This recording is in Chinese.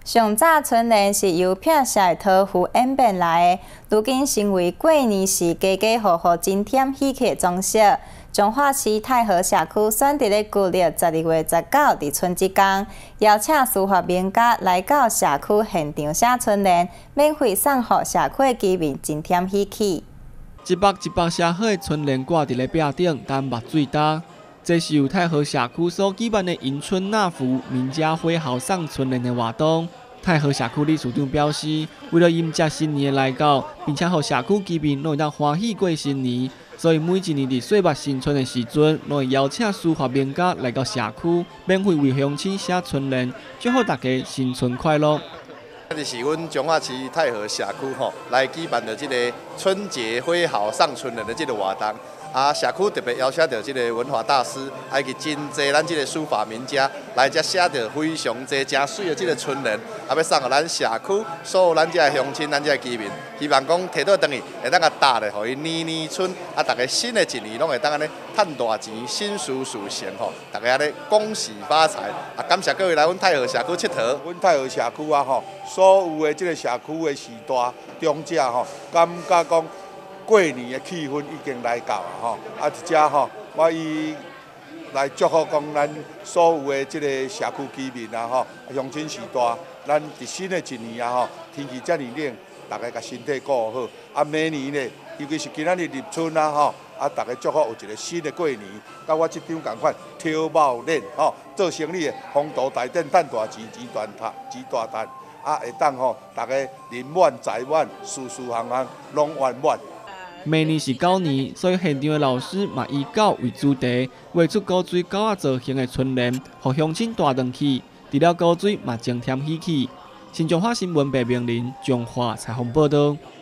上早春联是由片下桃符演变来的，如今成为过年时家家户户真添喜气的装饰。彰化市太和社区选择了旧历12月19日春节天，邀请书法名家来到社区现场写春联，免费送予社区的居民，真添喜气。 一幅一幅写好的春联挂伫咧壁顶，等墨水干。这是由太和社区所举办的迎春纳福名家挥毫送春联的活动。太和社区理事长表示，为了迎接新年的来到，并且让社区居民拢会当欢喜过新年，所以每一年伫岁末新春的时阵，拢会邀请书法名家来到社区，免费为乡亲写春联，祝福大家新春快乐。 这是阮彰化市太和社区来举办的这个春节挥毫送春联的这个活动。社区特别邀请到这个文化大师，还有真侪咱这个书法名家来遮写着非常侪真水的这个春联，要送给咱社区所有咱这乡亲、咱这居民，希望讲摕倒转去，会当搭咧，互伊年年春，大家新的一年拢会当安尼赚大钱，心事事成大家安尼恭喜发财。感谢各位来阮太和社区佚佗。 阮太和社区所有的这个社区的时代中者感觉讲。过年的气氛已经来到了伫遮我以来祝福讲咱所有的这个社区居民乡亲时代，咱伫新的一年天气遮尔冷，大家甲身体顾好。明年呢，尤其是今仔日立春大家祝福有一个新的过年。甲我这张共款，挑帽练做生意的风度大展，赚大钱，钱大赚，会当大家人满财满，事事行行拢圆满。 明年是狗年，所以现场的老师嘛以狗为主题，画出古水狗仔造型的春联，互乡亲带回去。除了古水嘛增添喜气。新彰化新闻白明林彰化采访报道。